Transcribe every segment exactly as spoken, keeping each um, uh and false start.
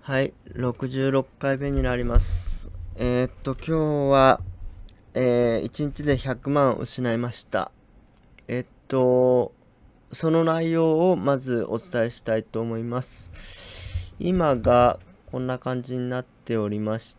はい、ろくじゅうろっかいめになります。えーっと、今日は、えー、いちにちでひゃくまん失いました。えっと、その内容をまずお伝えしたいと思います。今がこんな感じになっておりまして、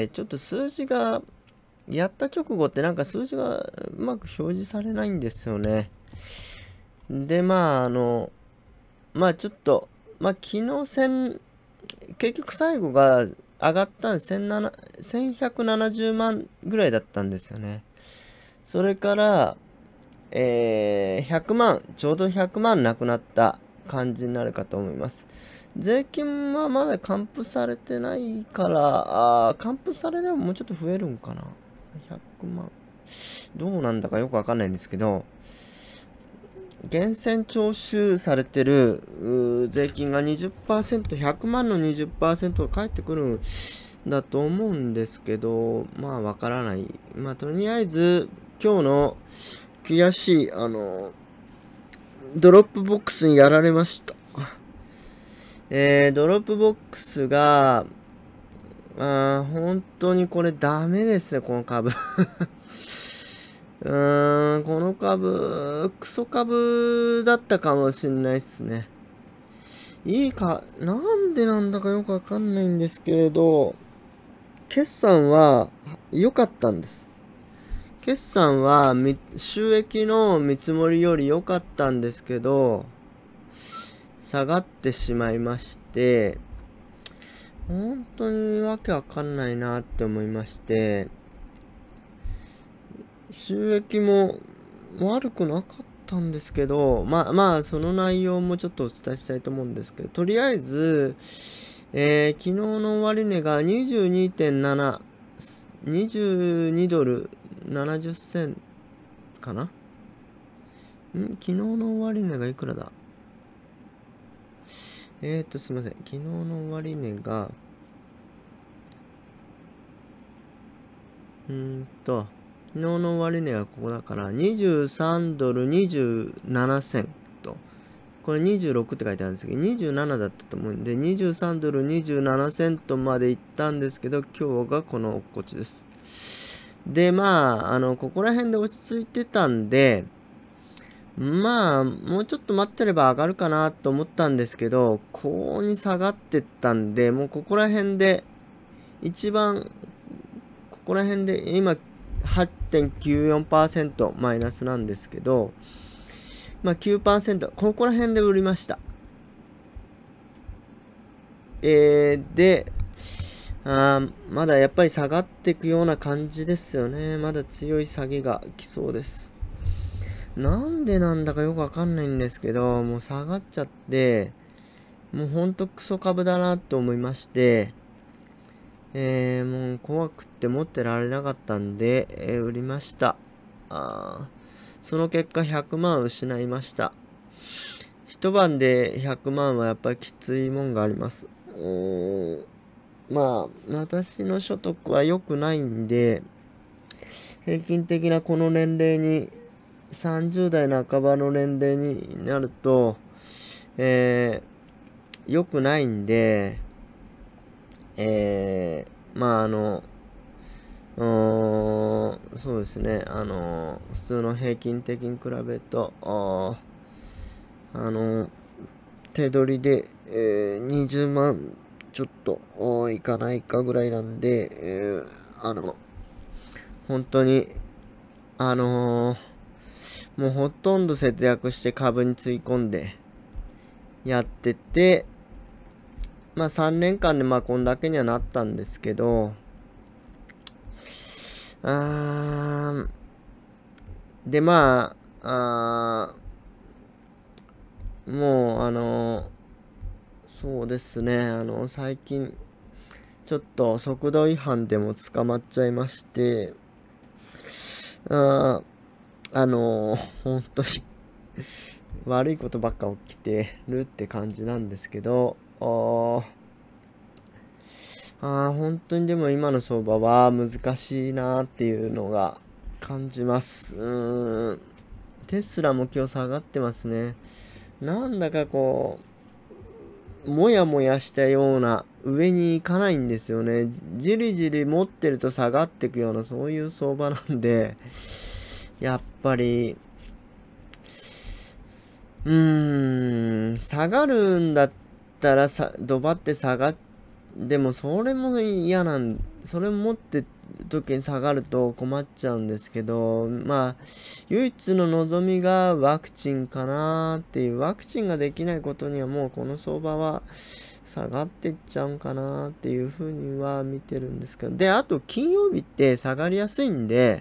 ちょっと数字が、やった直後ってなんか数字がうまく表示されないんですよね。で、まあ、あの、まあちょっと、まあ昨日戦、結局最後が上がったんせんひゃくななじゅうまんぐらいだったんですよね。それから、えー、ひゃくまん、ちょうどひゃくまんなくなった感じになるかと思います。税金はまだ還付されてないから、あー還付されればもうちょっと増えるんかな。ひゃくまん。どうなんだかよくわかんないんですけど、源泉徴収されてる税金が にじゅっパーセント、ひゃくまんの にじゅっパーセント が返ってくるんだと思うんですけど、まあわからない。まあとりあえず今日の悔しい、あの、ドロップボックスにやられました。えー、ドロップボックスが、あ本当にこれダメですね、この株。うーん、この株、クソ株だったかもしんないっすね。いいか、なんでなんだかよくわかんないんですけれど、決算は良かったんです。決算は収益の見積もりより良かったんですけど、下がってしまいまして、本当にわけわかんないなって思いまして、収益も悪くなかったんですけど、まあまあ、その内容もちょっとお伝えしたいと思うんですけど、とりあえず、えー、昨日の終値が にじゅうにてんなな、にじゅうにドルななじゅっセンかな。ん昨日の終値がいくらだえーと、すみません。昨日の終値が、うーんと、昨日の終値がここだから、にじゅうさんドルにじゅうななセント。これにじゅうろくって書いてあるんですけど、にじゅうななだったと思うんで、にじゅうさんドルにじゅうななセントまで行ったんですけど、今日がこの落っこちです。で、まあ、あの、ここら辺で落ち着いてたんで、まあ、もうちょっと待ってれば上がるかなと思ったんですけど、こうに下がってったんで、もうここら辺で、一番、ここら辺で、今、はちてんきゅうよんパーセント マイナスなんですけど、まあ きゅうパーセント、ここら辺で売りました。えー、で、あまだやっぱり下がっていくような感じですよね。まだ強い下げが来そうです。なんでなんだかよくわかんないんですけど、もう下がっちゃって、もうほんとクソ株だなと思いまして、えー、もう怖くって持ってられなかったんで、えー、売りました。あその結果ひゃくまん失いました。一晩でひゃくまんはやっぱりきついもんがあります。うーんまあ、私の所得は良くないんで、平均的なこの年齢に、さんじゅう代半ばの年齢になると、えー、良くないんで、えー、まああの、うーんそうですね、あの、普通の平均的に比べると、ああの、手取りで、えー、にじゅうまんちょっといかないかぐらいなんで、えー、あの、本当に、あのー、もうほとんど節約して株につい込んでやってて、まあさんねんかんでまあこんだけにはなったんですけど、あーでまあ、あもうあのー、そうですね、あの最近ちょっと速度違反でも捕まっちゃいまして、ああのー、本当に悪いことばっか起きてるって感じなんですけど、ああ本当にでも今の相場は難しいなっていうのが感じます。うーん。テスラも今日下がってますね。なんだかこもやもやしたような上に行かないんですよね。じりじり持ってると下がっていくようなそういう相場なんで、やっぱり、うーん、下がるんだったらさ、ドバって下がっ、でもそれも嫌なん、それ持って時に下がると困っちゃうんですけど、まあ、唯一の望みがワクチンかなっていう、ワクチンができないことにはもうこの相場は下がってっちゃうんかなっていうふうには見てるんですけど、で、あと金曜日って下がりやすいんで、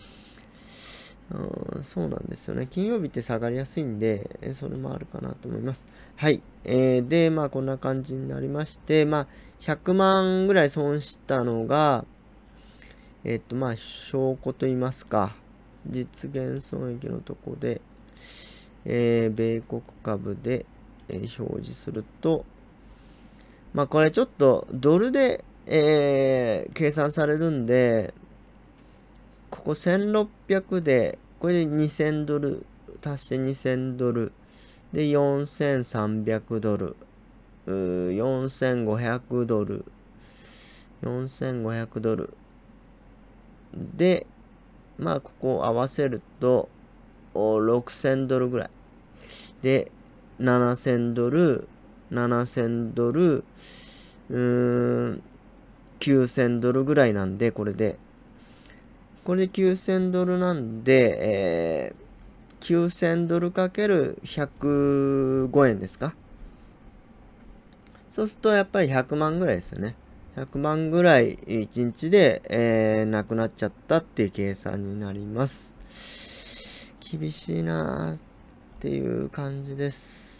うん、そうなんですよね。金曜日って下がりやすいんで、それもあるかなと思います。はい。えー、で、まあ、こんな感じになりまして、まあ、ひゃくまんぐらい損したのが、えっと、まあ、証拠と言いますか、実現損益のとこで、えー、米国株で、えー、表示すると、まあ、これちょっとドルで、えー、計算されるんで、ここせんろっぴゃくで、これでにせんドル、足してにせんドル、で、よんせんさんびゃくドル、よんせんごひゃくドル、よんせんごひゃくドル。で、まあ、ここを合わせると、ろくせんドルぐらい。で、ななせんドル、ななせんドル、うーん、きゅうせんドルぐらいなんで、これで。これできゅうせんドルなんで、えー、きゅうせんドルかけるひゃくごえんですか。そうするとやっぱりひゃくまんぐらいですよね。ひゃくまんぐらいいちにちで、えー、なくなっちゃったっていう計算になります。厳しいなーっていう感じです。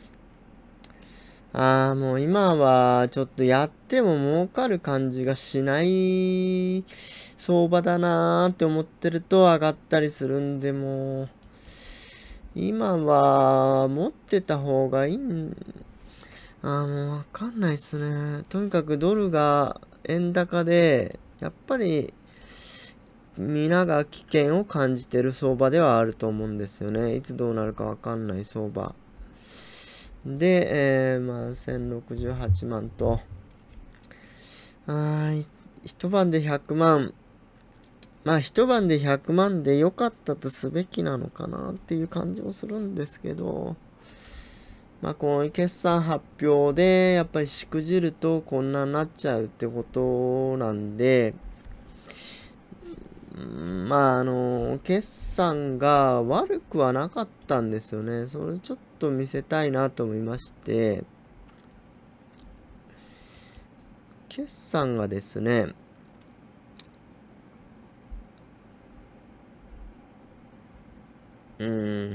ああ、もう今はちょっとやっても儲かる感じがしない相場だなーって思ってると上がったりするんで、もう今は持ってた方がいいん、ああ、もうわかんないっすね。とにかくドルが円高で、やっぱり皆が危険を感じてる相場ではあると思うんですよね。いつどうなるかわかんない相場。で、えー、まあ、せんろくじゅうはちまんと、あ一晩でひゃくまん、まあ一晩でひゃくまんで良かったとすべきなのかなっていう感じもするんですけど、まあこの決算発表でやっぱりしくじるとこんなになっちゃうってことなんで、まああの、決算が悪くはなかったんですよね。それちょっと見せたいなと思いまして、決算がですね、うん。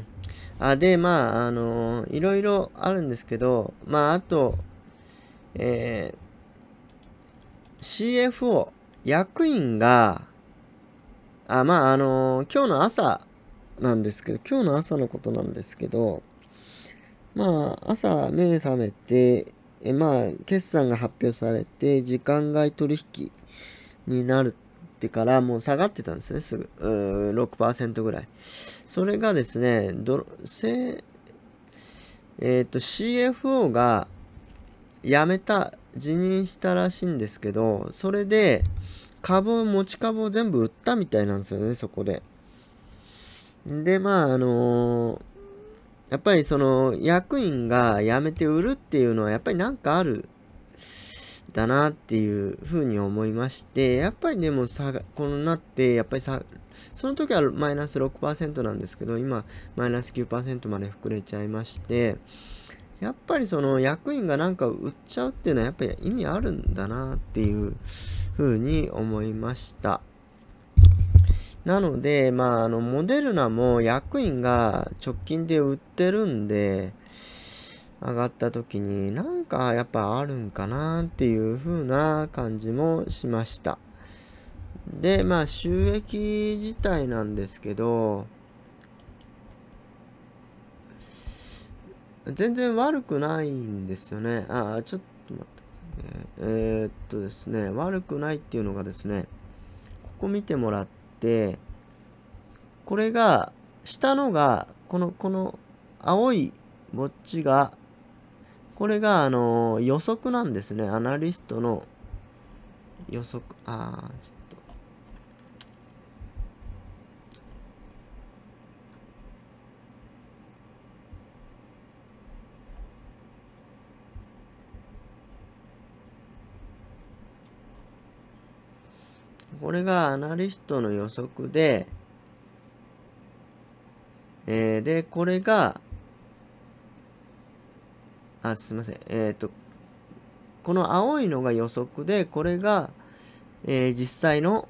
あ、で、まあ、あのいろいろあるんですけど、まあ、あと、えー、シーエフオー、役員が、あ、まあ、あの今日の朝なんですけど、今日の朝のことなんですけど、まあ、朝目覚めて、え、まあ、決算が発表されて、時間外取引になるってからもう下がってたんですね、すぐ。うーろくパーセントぐらい。それがですね、どせえっと、シーエフオー が辞めた、辞任したらしいんですけど、それで株を、持ち株を全部売ったみたいなんですよね、そこで。で、まあ、あのーやっぱりその役員が辞めて売るっていうのはやっぱりなんかあるだなっていうふうに思いまして、やっぱりでもさ、このなって、やっぱりさ、その時はマイナスろくパーセントなんですけど、今マイナスきゅうパーセントまで膨れちゃいまして、やっぱりその役員がなんか売っちゃうっていうのはやっぱり意味あるんだなっていうふうに思いました。なので、まあ、あの、モデルナも役員が直近で売ってるんで、上がった時になんかやっぱあるんかなっていう風な感じもしました。で、まあ収益自体なんですけど、全然悪くないんですよね。ああ、ちょっと待って。えー、っとですね、悪くないっていうのがですね、ここ見てもらって、これが、下のが、この、この青いぼっちが、 これが、あのー予測なんですね。アナリストの予測。ああ、ちょっと。これがアナリストの予測で、えー、で、これが、あ、すみません。えっと、この青いのが予測で、これが、えー実際の、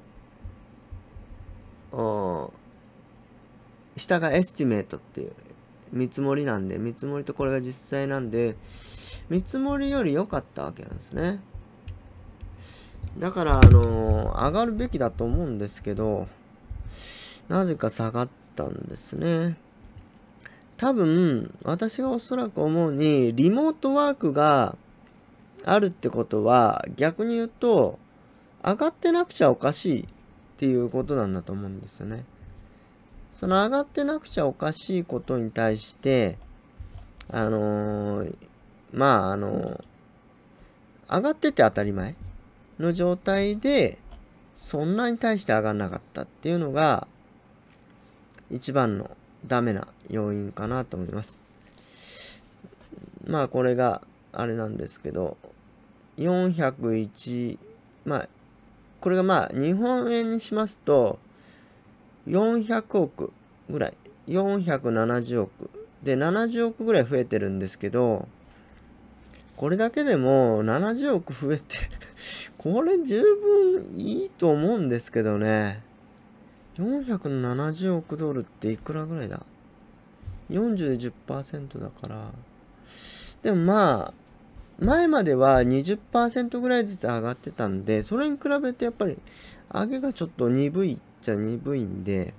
お下がエスティメートっていう見積もりなんで、見積もりとこれが実際なんで、見積もりより良かったわけなんですね。だから、あのー上がるべきだと思うんですけど、なぜか下がったんですね。多分、私がおそらく思うに、リモートワークがあるってことは、逆に言うと、上がってなくちゃおかしいっていうことなんだと思うんですよね。その上がってなくちゃおかしいことに対して、あのーまあ、あのー上がってて当たり前の状態で、そんなに対して上がんなかったっていうのが、一番のダメな要因かなと思います。まあ、これがあれなんですけど、よんひゃくいち、まあ、これがまあ、日本円にしますと、よんひゃくおくぐらい、よんひゃくななじゅうおく。で、ななじゅうおくぐらい増えてるんですけど、これだけでもななじゅうおく増えてこれ十分いいと思うんですけどね。よんひゃくななじゅうおくドルっていくらぐらいだ ?よんじゅう で じゅっパーセント だから。でもまあ、前までは にじゅっパーセント ぐらいずつ上がってたんで、それに比べてやっぱり上げがちょっと鈍いっちゃ鈍いんで、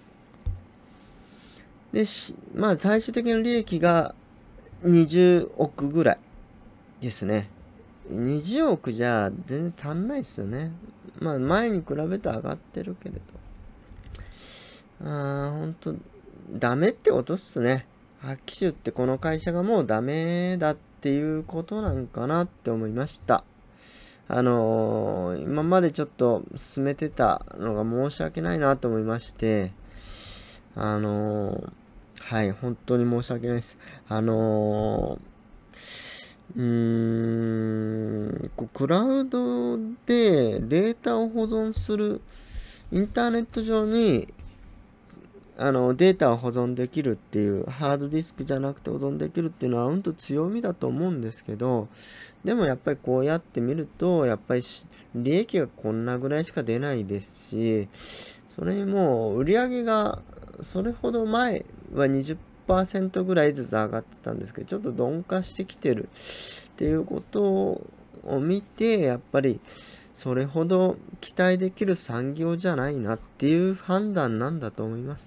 で、まあ最終的な利益がにじゅうおくぐらいですね。にじゅうおくじゃ全然足んないですよね。まあ前に比べて上がってるけれど。あー、ほんと、ダメってことっすね。発揮種ってこの会社がもうダメだっていうことなんかなって思いました。あのー今までちょっと進めてたのが申し訳ないなと思いまして、あのーはい、本当に申し訳ないです。あのーうーん、こうクラウドでデータを保存する、インターネット上にあのデータを保存できるっていう、ハードディスクじゃなくて保存できるっていうのはうんと強みだと思うんですけど、でもやっぱりこうやって見ると、やっぱり利益がこんなぐらいしか出ないですし、それにもう売り上げがそれほど前はにじゅっパーセントぐらいずつ上がってたんですけど、ちょっと鈍化してきてるっていうことを見て、やっぱりそれほど期待できる産業じゃないなっていう判断なんだと思います。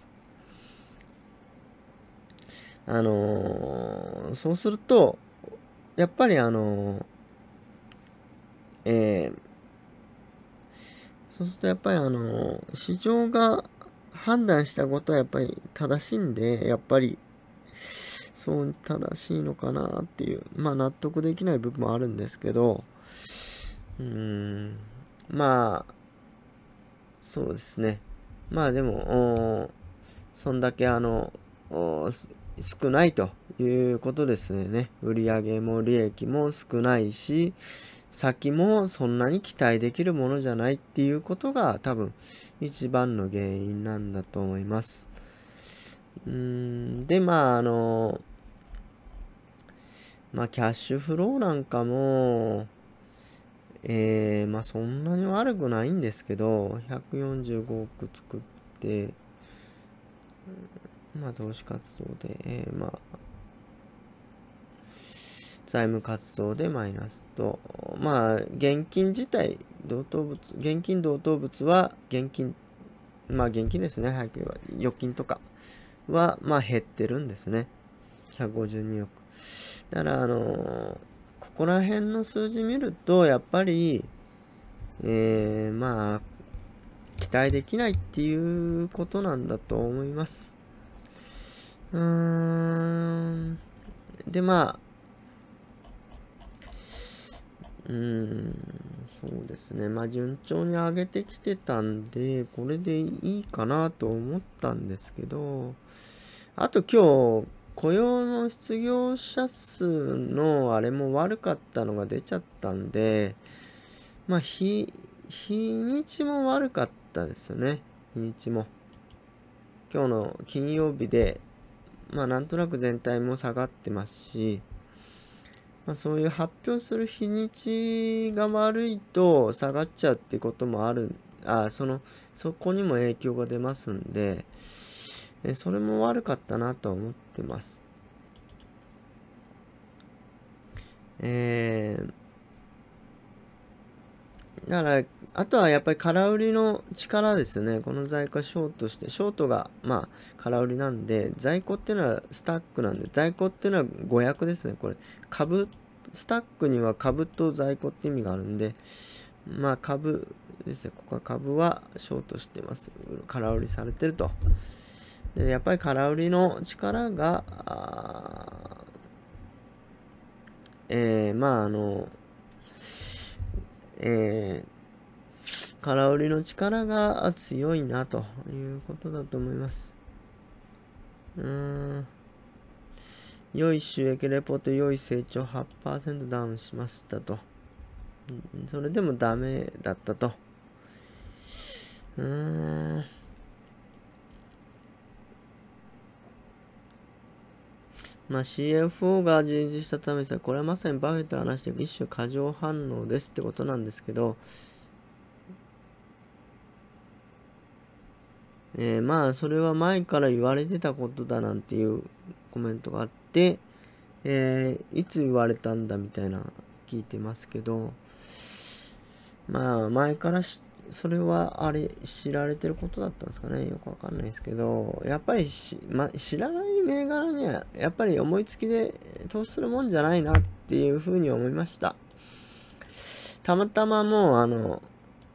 あのーそうすると、やっぱりあのーえーそうするとやっぱりあのー市場が判断したことはやっぱり正しいんで、やっぱりそう正しいのかなっていう、まあ納得できない部分もあるんですけど、うーん、まあ、そうですね。まあでも、そんだけあの、少ないということですね。売上も利益も少ないし、先もそんなに期待できるものじゃないっていうことが多分一番の原因なんだと思います。うーん、で、まああの、まあキャッシュフローなんかも、えー、まあそんなに悪くないんですけど、ひゃくよんじゅうごおく作って、まあ投資活動で、えー、まあ、財務活動でマイナスと、まあ現金自体、同等物、現金同等物は現金、まあ現金ですね、早く言えば、預金とかは、まあ減ってるんですね。ひゃくごじゅうにおく。だから、あのーここら辺の数字見ると、やっぱり、えー、まあ、期待できないっていうことなんだと思います。うーん。で、まあ、 うーん、そうですね。まあ、順調に上げてきてたんで、これでいいかなと思ったんですけど、あと今日、雇用の失業者数のあれも悪かったのが出ちゃったんで、まあ、日、日にちも悪かったですよね。日にちも。今日の金曜日で、まあ、なんとなく全体も下がってますし、まあ、そういう発表する日にちが悪いと下がっちゃうってこともある、あ、その、そこにも影響が出ますんで、えそれも悪かったなとは思ってます。えー、だから、あとはやっぱり空売りの力ですね。この在庫ショートして、ショートが、まあ、空売りなんで、在庫っていうのはスタックなんで、在庫っていうのはごひゃくですね。これ、株、スタックには株と在庫って意味があるんで、まあ、株ですね。ここは株はショートしてます。空売りされてると。で、やっぱり空売りの力が、えー、まあ、あの、えー、空売りの力が強いなということだと思います。うーん。良い収益レポート、良い成長 はちパーセント ダウンしましたと。それでもダメだったと。うーん。まあ、シーエフオー が人事したためですが、これはまさにバフェットが話している一種過剰反応ですってことなんですけど、えー、まあ、それは前から言われてたことだなんていうコメントがあって、えー、いつ言われたんだみたいな聞いてますけど、まあ、前からしそれはあれ知られてることだったんですかね。よくわかんないですけど、やっぱりし、ま、知らない銘柄にはやっぱり思いつきで投資するもんじゃないなっていうふうに思いました。たまたまもうあの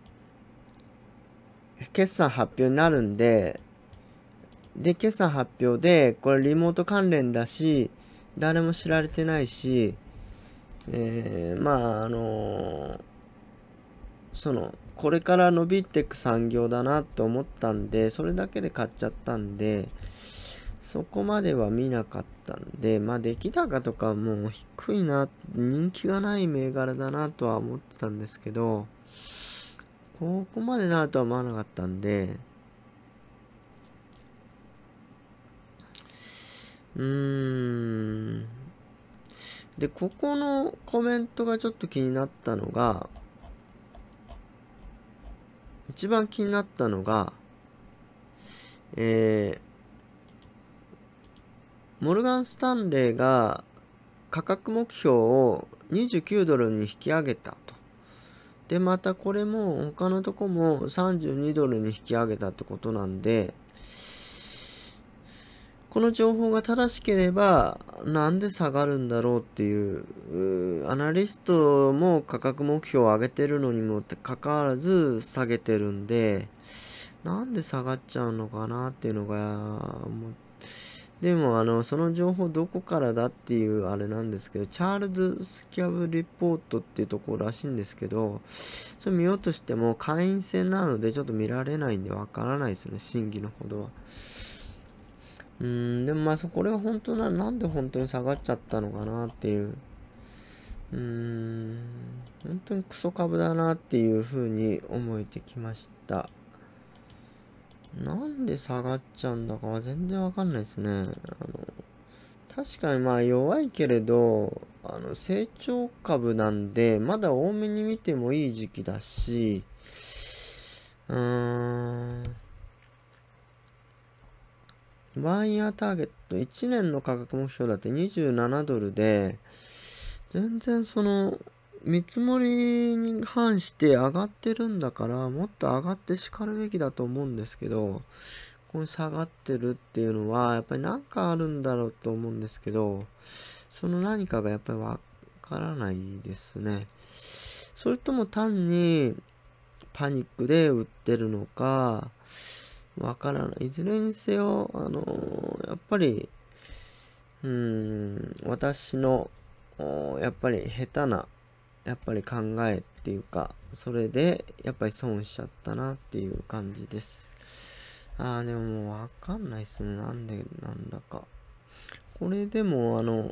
決算発表になるんで、で決算発表でこれリモート関連だし、誰も知られてないし、えー、まああのそのこれから伸びていく産業だなと思ったんで、それだけで買っちゃったんで、そこまでは見なかったんで、まあ出来高とかもう低いな、人気がない銘柄だなとは思ってたんですけど、ここまでなるとは思わなかったんで、うーん。で、ここのコメントがちょっと気になったのが、一番気になったのが、えー、モルガン・スタンレーが価格目標をにじゅうきゅうドルに引き上げたと。で、またこれも他のとこもさんじゅうにドルに引き上げたってことなんで、この情報が正しければ、なんで下がるんだろうっていう、うアナリストも価格目標を上げてるのにもかかわらず下げてるんで、なんで下がっちゃうのかなっていうのが、もうでもあの、その情報どこからだっていうあれなんですけど、チャールズ・スキャブリポートっていうところらしいんですけど、それ見ようとしても会員制なのでちょっと見られないんでわからないですね、真偽のほどは。うーん、でもまあそこれが本当な、なんで本当に下がっちゃったのかなっていう。うーん、本当にクソ株だなっていうふうに思えてきました。なんで下がっちゃうんだかは全然わかんないですね。あの、確かにまあ弱いけれど、あの、成長株なんで、まだ多めに見てもいい時期だし、うーん、ワンイヤーターゲット、いちねんの価格目標だってにじゅうななドルで、全然その、見積もりに反して上がってるんだから、もっと上がってしかるべきだと思うんですけど、ここに下がってるっていうのは、やっぱり何かあるんだろうと思うんですけど、その何かがやっぱりわからないですね。それとも単にパニックで売ってるのか、わからない。いずれにせよ、あのーやっぱり、うーん、私の、やっぱり下手な、 やっぱり考えっていうか、それでやっぱり損しちゃったなっていう感じです。あー、でももうわかんないっすね。なんでなんだか。これでもあの、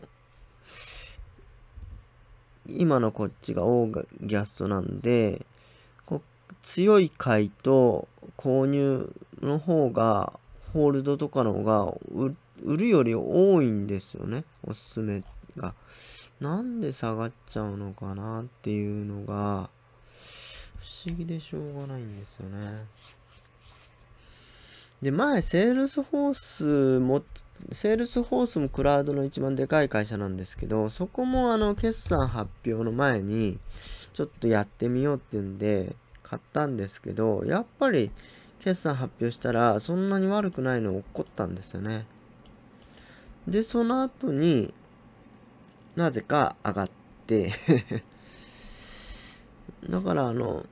今のこっちがオーギャストなんで、こ強い買いと購入の方が、ホールドとかの方が売るより多いんですよね。おすすめが。なんで下がっちゃうのかなっていうのが、不思議でしょうがないんですよね。で、前、セールスフォースも、セールスフォースもクラウドの一番でかい会社なんですけど、そこもあの、決算発表の前に、ちょっとやってみようっていうんで、買ったんですけど、やっぱり、決算発表したら、そんなに悪くないの起こったんですよね。で、その後になぜか上がってだからあの、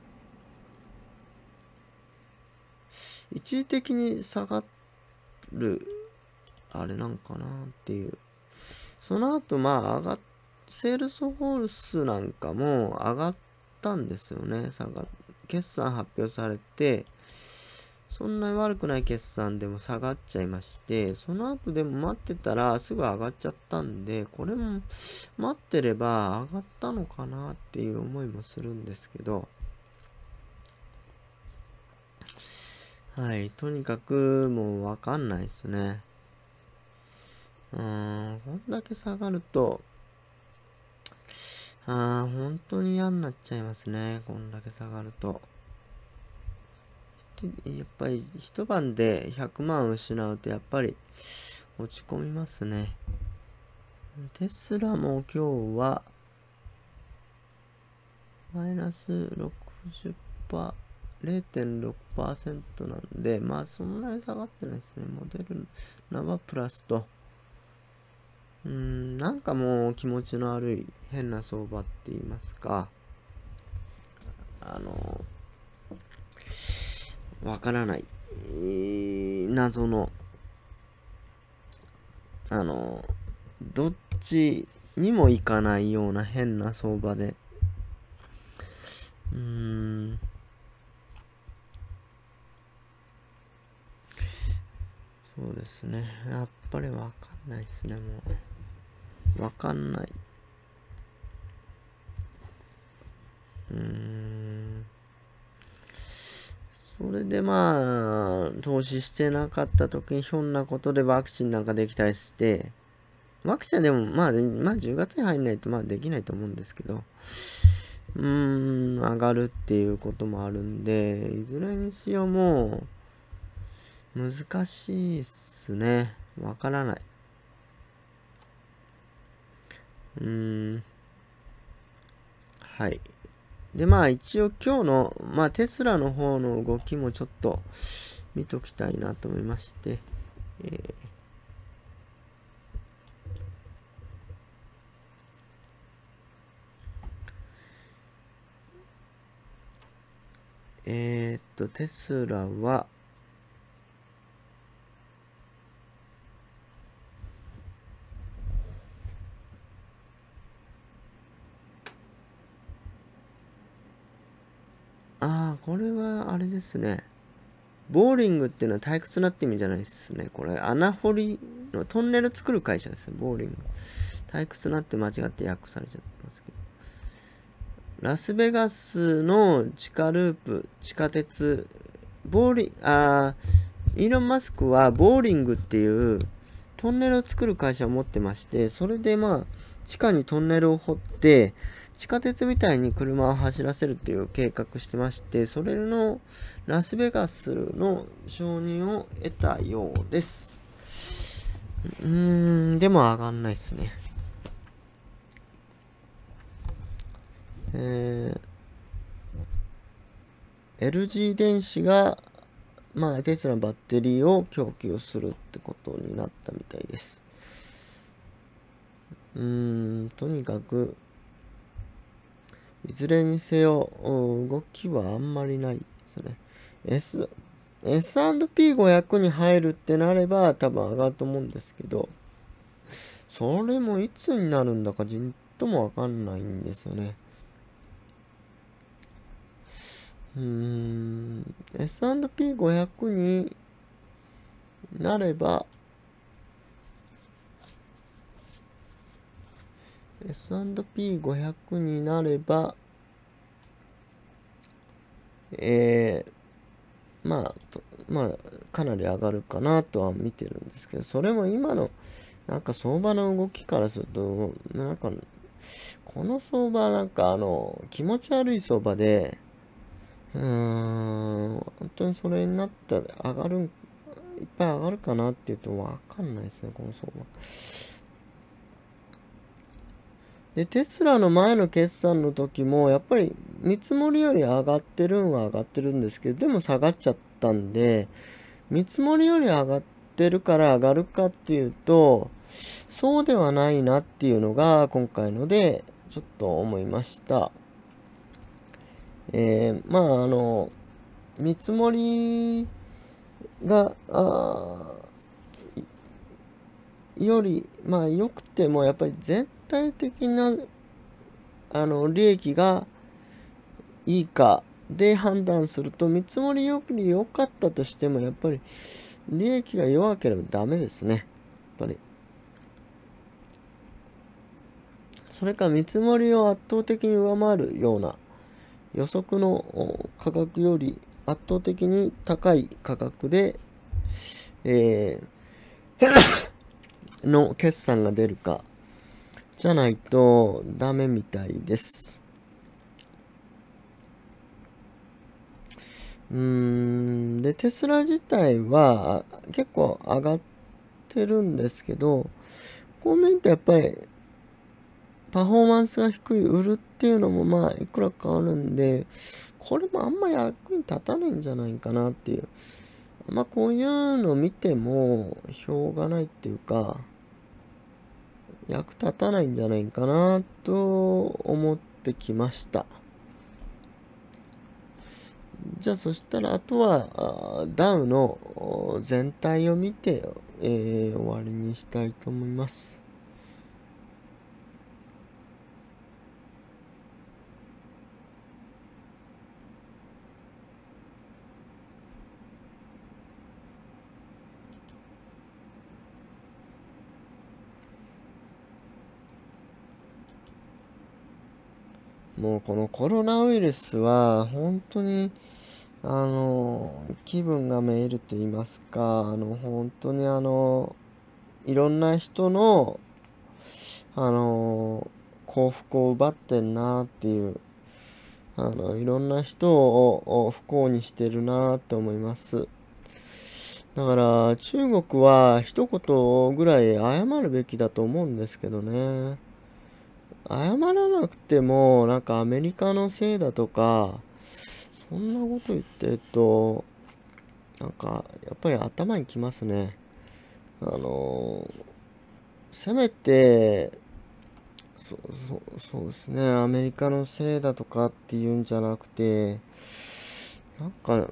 一時的に下がる、あれなんかなっていう。その後、まあ、上がっ、セールスフォースなんかも上がったんですよね。下が、決算発表されて、そんなに悪くない決算でも下がっちゃいまして、その後でも待ってたらすぐ上がっちゃったんで、これも待ってれば上がったのかなっていう思いもするんですけど、はい、とにかくもうわかんないですね。うーん、こんだけ下がると、あー、本当に嫌になっちゃいますね。こんだけ下がると。やっぱり一晩でひゃくまん失うとやっぱり落ち込みますね。テスラも今日はマイナスろくじゅっパーセント、れいてんろくパーセント なんで、まあそんなに下がってないですね。モデルナはプラスと。うーん、なんかもう気持ちの悪い変な相場って言いますか。あの、わからない、えー、謎の、あの、どっちにもいかないような変な相場で、うーん、そうですね。やっぱりわかんないですね、もう。わかんない。うーん。それでまあ、投資してなかった時にひょんなことでワクチンなんかできたりして、ワクチンはでもまあ、まあじゅうがつに入んないとまあできないと思うんですけど、うーん、上がるっていうこともあるんで、いずれにしようもう、難しいっすね。わからない。うーん。はい。で、まあ一応今日の、まあテスラの方の動きもちょっと見ときたいなと思いまして、えーえー、っと、テスラは、ああ、これはあれですね。ボーリングっていうのは退屈なって意味じゃないですね。これ、穴掘りのトンネル作る会社ですね。ボーリング。退屈なって間違って訳されちゃってますけど。ラスベガスの地下ループ、地下鉄、ボーリング、あー、イーロン・マスクはボーリングっていうトンネルを作る会社を持ってまして、それでまあ、地下にトンネルを掘って、地下鉄みたいに車を走らせるっていう計画してまして、それのラスベガスの承認を得たようです。うーん、でも上がんないっすね。えー、エルジー 電子が、まあ、テスラのバッテリーを供給するってことになったみたいです。うーん、とにかく、いずれにせよ、動きはあんまりないですね。S、エスアンドピーごひゃく に入るってなれば多分上がると思うんですけど、それもいつになるんだかじんともわかんないんですよね。 うーん、エスアンドピーごひゃく になれば、エスアンドピーごひゃく になれば、えー、まあ、まあ、かなり上がるかなとは見てるんですけど、それも今の、なんか相場の動きからすると、なんか、この相場なんかあの、気持ち悪い相場で、うーん、本当にそれになったら上がる、いっぱい上がるかなっていうとわかんないですね、この相場。で、テスラの前の決算の時も、やっぱり見積もりより上がってるんは上がってるんですけど、でも下がっちゃったんで、見積もりより上がってるから上がるかっていうと、そうではないなっていうのが今回のでちょっと思いました。えー、まああの、見積もりが、あより、まあ良くても、やっぱり全体的な、あの、利益がいいかで判断すると、見積もりより良かったとしても、やっぱり利益が弱ければダメですね。やっぱり。それか見積もりを圧倒的に上回るような予測の価格より圧倒的に高い価格で、えー、の決算が出るかじゃないとダメみたいです。うーん、で、テスラ自体は結構上がってるんですけど、こう見るとやっぱりパフォーマンスが低い売るっていうのもまあいくらかあるんで、これもあんま役に立たないんじゃないかなっていう。まあこういうの見てもしょうがないっていうか、役立たないんじゃないかなと思ってきました。じゃあそしたらあとはダウの全体を見て、えー、終わりにしたいと思います。もうこのコロナウイルスは本当にあの気分がめいると言いますか、あの本当にあのいろんな人のあの幸福を奪ってんなっていう、あのいろんな人を不幸にしてるなって思います。だから中国は一言ぐらい謝るべきだと思うんですけどね。謝らなくてもなんかアメリカのせいだとかそんなこと言ってるとなんかやっぱり頭にきますね。あのせめてそそそうですね、アメリカのせいだとかっていうんじゃなくて、なんか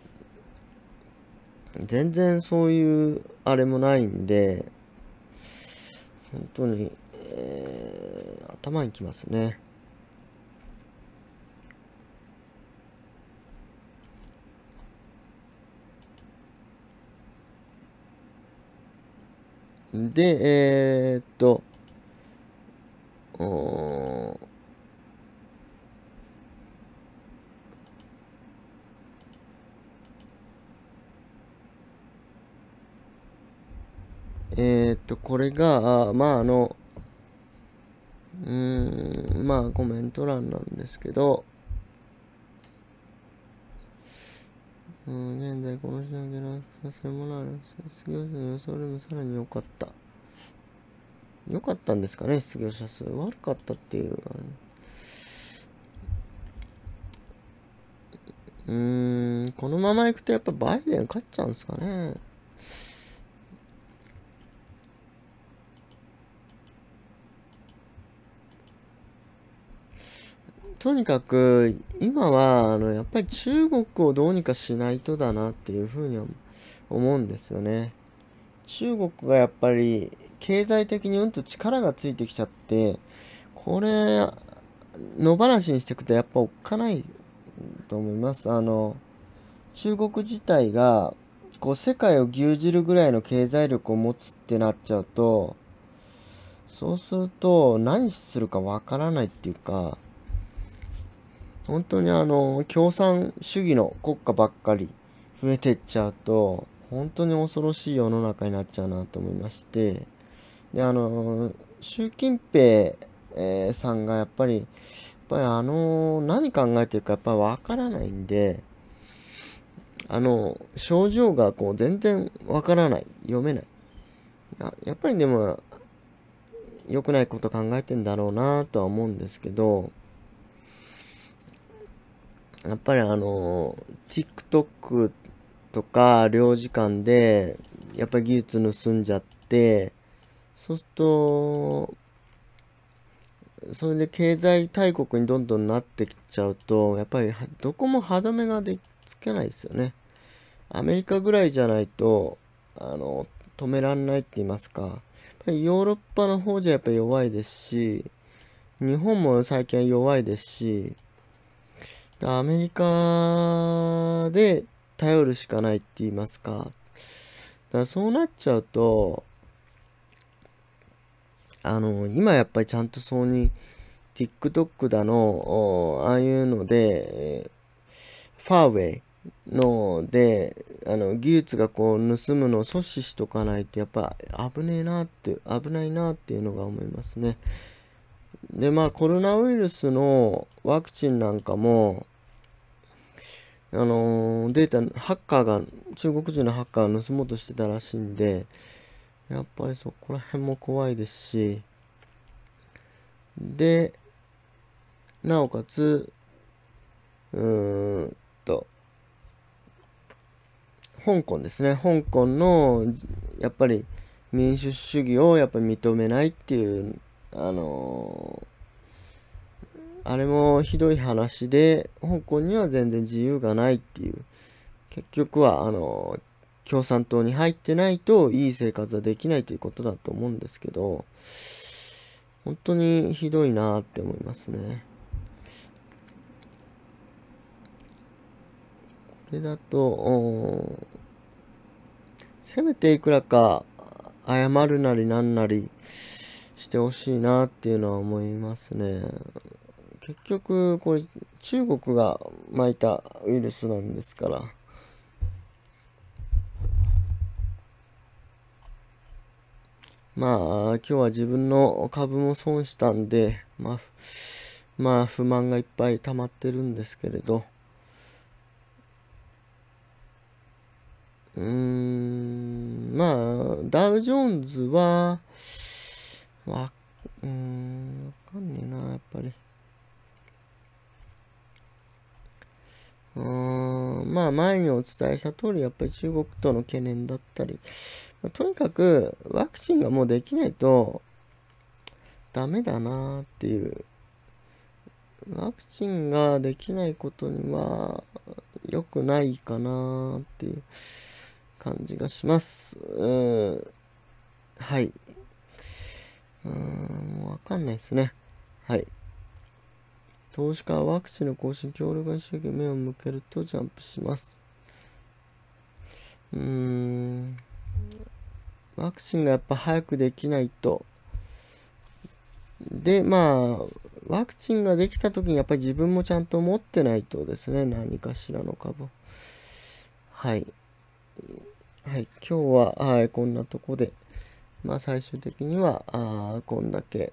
全然そういうあれもないんで、本当に、えー、頭にきますね。で、えー、っと、うーんえー、っと、これが、まあ、あの、うーん、まあ、コメント欄なんですけど、うん、現在この仕上げのさせるものあるんですが、失業者の予想よりもさらに良かった。良かったんですかね、失業者数。悪かったっていう。うーん、このままいくとやっぱバイデン勝っちゃうんですかね。とにかく、今は、あの、やっぱり中国をどうにかしないとだなっていうふうには思うんですよね。中国がやっぱり、経済的にうんと力がついてきちゃって、これ、野放しにしていくとやっぱおっかないとと思います。あの、中国自体が、こう、世界を牛耳るぐらいの経済力を持つってなっちゃうと、そうすると何するかわからないっていうか、本当にあの、共産主義の国家ばっかり増えてっちゃうと、本当に恐ろしい世の中になっちゃうなと思いまして、で、あの、習近平、えーさんがやっぱり、やっぱりあの、何考えてるかやっぱりわからないんで、あの、症状がこう全然わからない、読めない。ややっぱりでも、良くないこと考えてんだろうなとは思うんですけど、やっぱりあの、TikTok とか領事館で、やっぱり技術盗んじゃって、そうすると、それで経済大国にどんどんなってきちゃうと、やっぱりはどこも歯止めがでつけないですよね。アメリカぐらいじゃないと、あの、止めらんないって言いますか。やっぱりヨーロッパの方じゃやっぱり弱いですし、日本も最近は弱いですし、アメリカで頼るしかないって言いますか。だからそうなっちゃうと、あの、今やっぱりちゃんとそうに TikTok だの、おああいうので、えーファーウェイので、あの、技術がこう盗むのを阻止しとかないと、やっぱ危ねえなって、危ないなっていうのが思いますね。で、まあコロナウイルスのワクチンなんかも、あのーデータ、ハッカーが、中国人のハッカーが盗もうとしてたらしいんで、やっぱりそこら辺も怖いですし、で、なおかつ、うーんと、香港ですね。香港の、やっぱり民主主義をやっぱり認めないっていう、あのーあれもひどい話で、香港には全然自由がないっていう、結局は、あのー共産党に入ってないといい生活はできないということだと思うんですけど、本当にひどいなって思いますね。これだと、せめていくらか謝るなりなんなりしてほしいなっていうのは思いますね。結局、これ中国が撒いたウイルスなんですから。まあ、今日は自分の株も損したんで、まあ、まあ、不満がいっぱい溜まってるんですけれど、うーん、まあ、ダウジョーンズは、わ、うーん、わかんねえな、やっぱり。うーん、まあ、前にお伝えした通り、やっぱり中国との懸念だったり、まあ、とにかく、ワクチンがもうできないと、ダメだなっていう。ワクチンができないことには、良くないかなっていう感じがします。うん、はい。うーん、もうわかんないですね。はい。投資家はワクチンの更新、協力が一生懸命目を向けるとジャンプします。うーん、ワクチンがやっぱ早くできないと。で、まあ、ワクチンができた時にやっぱり自分もちゃんと持ってないとですね、何かしらの株。はい。はい、今日は、はい、こんなとこで、まあ最終的には、あこんだけ、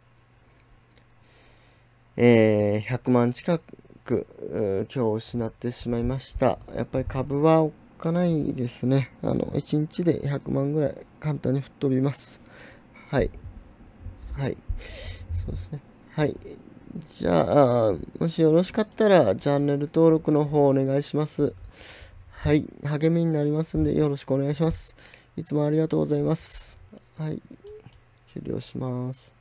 えー、ひゃくまん近く、今日失ってしまいました。やっぱり株はおっかないですね。あの、いちにちでひゃくまんぐらい簡単に吹っ飛びます。はい。はい。そうですね。はい。じゃあ、もしよろしかったら、チャンネル登録の方お願いします。はい。励みになりますんで、よろしくお願いします。いつもありがとうございます。はい。終了します。